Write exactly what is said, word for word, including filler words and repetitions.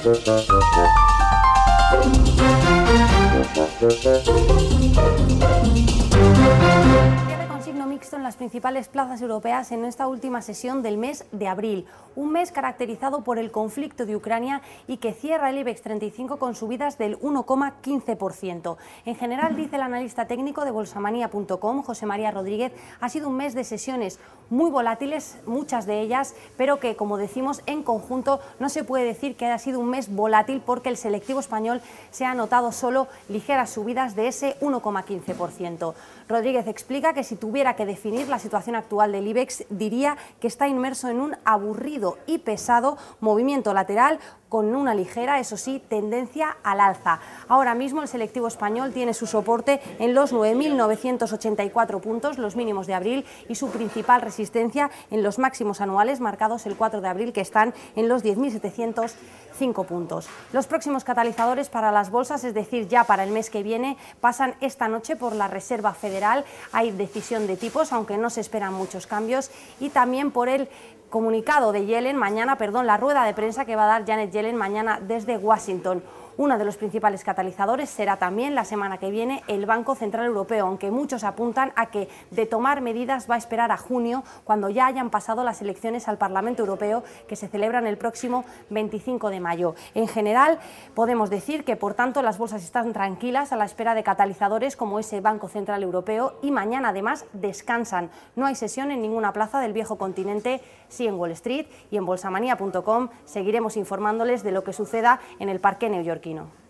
Con signo mixto en las principales plazas europeas en esta última sesión del mes de abril, un mes caracterizado por el conflicto de Ucrania y que cierra el IBEX treinta y cinco con subidas del uno coma quince por ciento. En general, dice el analista técnico de bolsamanía punto com, José María Rodríguez, ha sido un mes de sesiones muy volátiles, muchas de ellas, pero que, como decimos, en conjunto no se puede decir que haya sido un mes volátil porque el selectivo español se ha notado solo ligeras subidas de ese uno coma quince por ciento. Rodríguez explica que si tuviera que definir la situación actual del IBEX, diría que está inmerso en un aburrido y pesado movimiento lateral con una ligera, eso sí, tendencia al alza. Ahora mismo el selectivo español tiene su soporte en los nueve mil novecientos ochenta y cuatro puntos, los mínimos de abril, y su principal resistencia en los máximos anuales marcados el cuatro de abril, que están en los diez mil setecientos cinco puntos. Los próximos catalizadores para las bolsas, es decir, ya para el mes que viene, pasan esta noche por la Reserva Federal. Hay decisión de tipos, aunque no se esperan muchos cambios, y también por el comunicado de Yellen mañana, perdón, la rueda de prensa que va a dar Janet Yellen mañana desde Washington. Uno de los principales catalizadores será también la semana que viene el Banco Central Europeo, aunque muchos apuntan a que de tomar medidas va a esperar a junio, cuando ya hayan pasado las elecciones al Parlamento Europeo, que se celebran el próximo veinticinco de mayo. En general, podemos decir que, por tanto, las bolsas están tranquilas a la espera de catalizadores como ese Banco Central Europeo, y mañana además descansan. No hay sesión en ninguna plaza del viejo continente, sí en Wall Street, y en bolsamanía punto com seguiremos informándoles de lo que suceda en el parque neoyorquino.